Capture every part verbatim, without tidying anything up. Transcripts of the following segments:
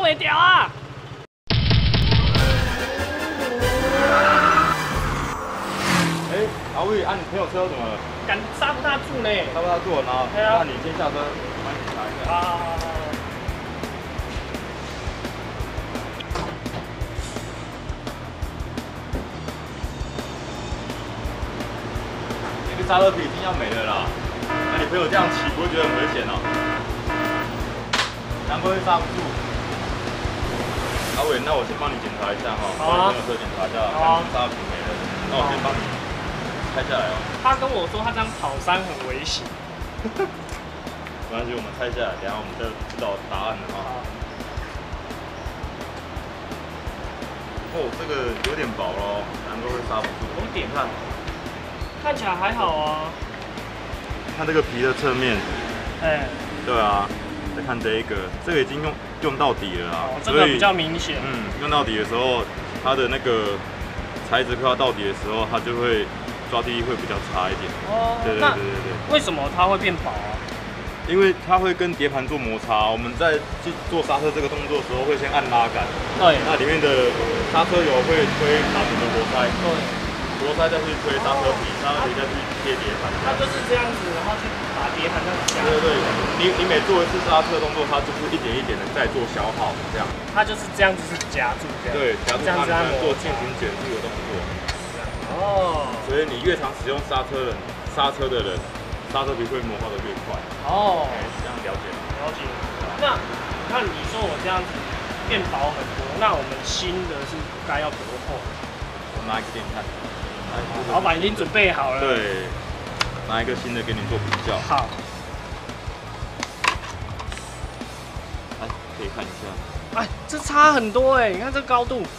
弄袂掉啊！ 哎、欸，阿伟，啊，你朋友车怎么了？ 敢刹不大住呢？ 刹不大住，然后，那、啊、你先下车，帮你检查一下。 好好好好。 刹车皮已经要没了啦，那你朋友这样骑不会觉得很危险哦？难怪会刹不住。阿伟，那我先帮你检查一下哈，帮你朋友车检查一下，看你刹车皮没了。那我先帮你拆下来哦。 他跟我说他这样跑山很危险。 没关系，我们拆下来，等下我们就知道答案了哈。哦，这个有点薄咯，难怪会刹不住。 有点看。 看起来还好啊， 看这个皮的侧面， 哎、欸， 对啊，再看这一个，这个已经用用到底了啊， 哦、这个比较明显。 嗯，用到底的时候，它的那个材质快要到底的时候，它就会抓地力会比较差一点。哦，对对对对对。 为什么它会变薄啊？ 因为它会跟碟盘做摩擦，我们在去做刹车这个动作的时候，会先按拉杆，对，那里面的刹车油会推卡钳的活塞，对。 活塞再去推刹车皮，刹车皮再去贴碟盘。 它就是这样子，然后去把碟盘这样夹。 对对对，你你每做一次刹车动作，它就是一点一点的在做消耗，这样。 它就是这样子是夹住这样。对， 夹住它，你做进行减速的动作。哦。所以你越常使用刹车人，刹车的人，刹车皮会磨耗的越快。哦。这样了解吗？ 了解。那你看你说我这样子变薄很多，那我们新的是该要多厚？ 我拿一个给你看。 老板已经准备好了。 对，拿一个新的给你做比较。 好。 来，可以看一下。 哎，这差很多哎！你看这高度，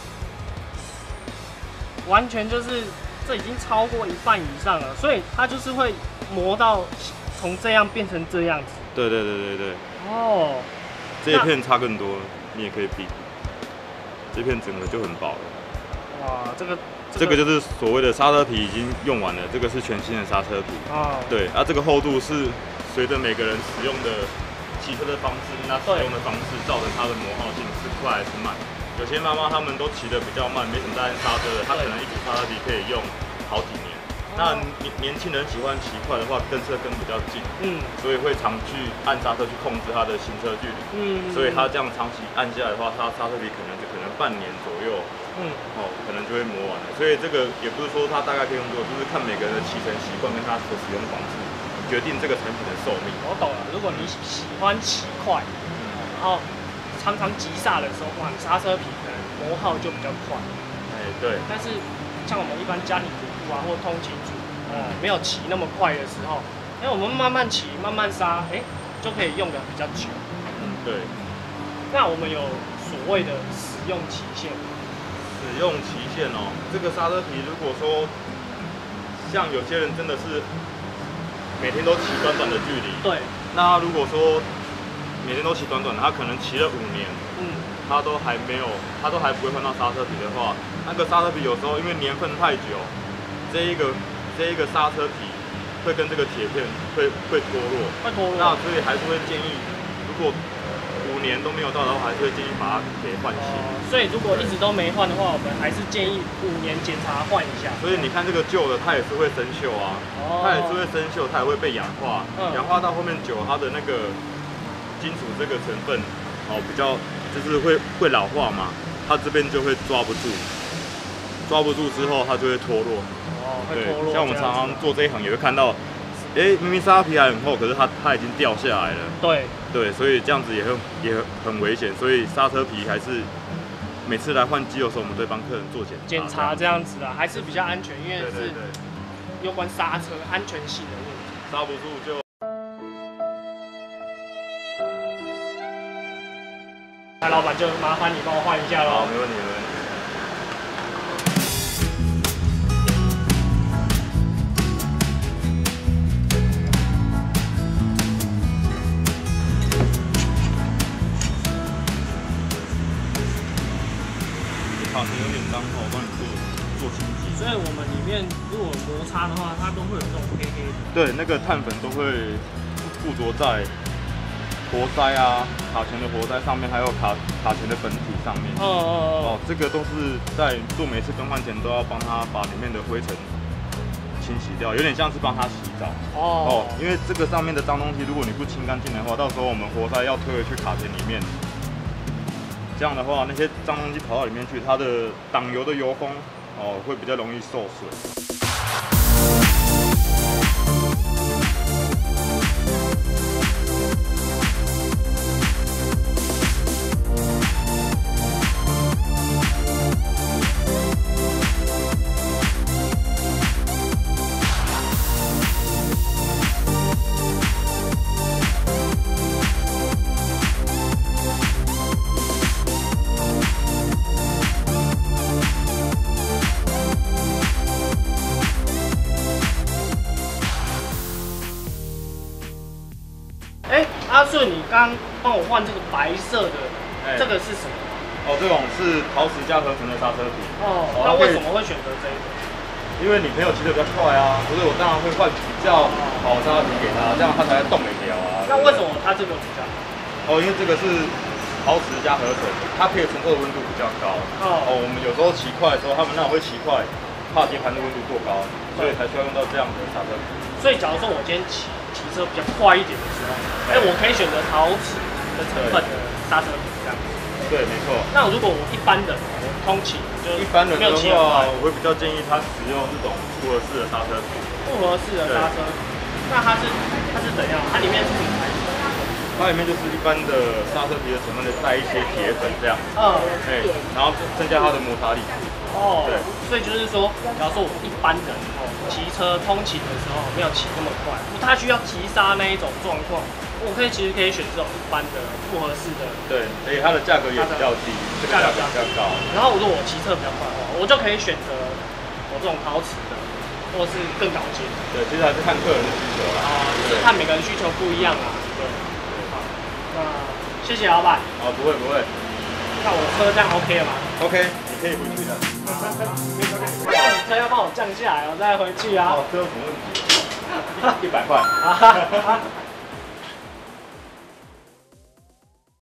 完全就是这已经超过一半以上了，所以它就是会磨到从这样变成这样子。 对对对对对。 哦。 这一片差更多，你也可以比。这片整个就很薄了。哇，这个。 这个就是所谓的刹车皮已经用完了，这个是全新的刹车皮。哦。对，啊，这个厚度是随着每个人使用的骑车的方式，那使用的方式造成它的磨耗性是快还是慢。有些妈妈她们都骑得比较慢，没什么在按刹车的，她可能一组刹车皮可以用好几年。那年年轻人喜欢骑快的话，跟车跟比较近，嗯，所以会常去按刹车去控制它的行车距离。嗯。所以他这样长期按下来的话，他刹车皮可能就可能半年左右。 嗯，哦，可能就会磨完了，所以这个也不是说它大概可以用多久，就是看每个人的骑乘习惯跟他的使用方式，决定这个产品的寿命。我懂了，如果你喜欢骑快，嗯、然后常常急刹的时候，哇，刹车皮可能磨耗就比较快。哎，对。但是像我们一般家庭主妇啊，或通勤族，呃，没有骑那么快的时候，哎，我们慢慢骑，慢慢刹，哎，就可以用的比较久。嗯，对。那我们有所谓的使用期限。 使用期限哦，这个刹车皮如果说像有些人真的是每天都骑短短的距离，对，那他如果说每天都骑短短的，他可能骑了五年，嗯，他都还没有，他都还不会换到刹车皮的话，那个刹车皮有时候因为年份太久，这一个这一个刹车皮会跟这个铁片会会脱落，会脱落，那所以还是会建议，如果 五年都没有到的话，还是会建议把它给换新。哦，所以如果一直都没换的话，我们还是建议五年检查换一下。所以你看这个旧的，它也是会生锈啊，哦、它也是会生锈，它也会被氧化，嗯、氧化到后面久，它的那个金属这个成分哦比较就是会会老化嘛，它这边就会抓不住，抓不住之后它就会脱落。哦，会脱落。像我们常常做这一行也会看到。 哎，明明刹车皮还很厚，可是它它已经掉下来了。对对，所以这样子也很也很危险，所以刹车皮还是每次来换机油的时候，我们都会帮客人做检查。检查这样子啊，还是比较安全，因为是有关刹车安全性的问题。刹不住就。那老板就麻烦你帮我换一下喽。好，没问题，没问题。 卡钳有点脏，我帮你做做清洗。所以我们里面如果摩擦的话，它都会有这种黑黑的。对，那个碳粉都会附着在活塞啊，卡钳的活塞上面，还有卡卡钳的本体上面。哦哦哦。哦，这个都是在做每次更换前都要帮他把里面的灰尘清洗掉，有点像是帮他洗澡。哦。哦，因为这个上面的脏东西，如果你不清干净的话，到时候我们活塞要推回去卡钳里面。这样的话，那些脏东西跑到里面去，它的挡油的油封哦会比较容易受损。 阿顺，你刚帮我换这个白色的，欸、这个是什么？ 哦，这种是陶瓷加合成的刹车皮。哦， 那为什么会选择这一种？ 因为你朋友骑得比较快啊，所以我当然会换比较好的刹车皮给他，这样他才会动得了啊。 那为什么他这个比较好？ 哦，因为这个是陶瓷加合成，它可以承受的温度比较高。哦，哦，我们有时候骑快的时候，他们那种会骑快，怕碟盘的温度过高，所以才需要用到这样的刹车皮。 所以，假如说我今天骑骑车比较快一点的时候，哎、欸，我可以选择陶瓷的成分的刹车皮这样子。 对，没错。 那如果我一般人，我通勤就一般人的话，我会比较建议他使用这种复合式的刹车皮。 复合式的刹车皮，那它是它是怎样？它里面是什么材质？ 它里面就是一般的刹车皮的成分，带一些铁粉这样。嗯。哎、欸，然后增加它的摩擦力。 哦。对。所以就是说，假如说我一般人哦骑车通勤的时候没有骑那么快，不太需要急刹那一种状况，我可以其实可以选这种一般的复合式的。 对，而且它的价格也比较低，这个价格比较高。 然后如果我骑车比较快的话，我就可以选择我这种陶瓷的，或者是更高阶的。 对，其实还是看个人的需求啦。啊， 就是看每个人需求不一样啊。对。好，那谢谢老板。 哦，不会不会。 那我车这样 OK 了吗 ？OK，你可以回去的。 车要帮我降下来，我再回去啊。 哦，车有什么问题？一百块。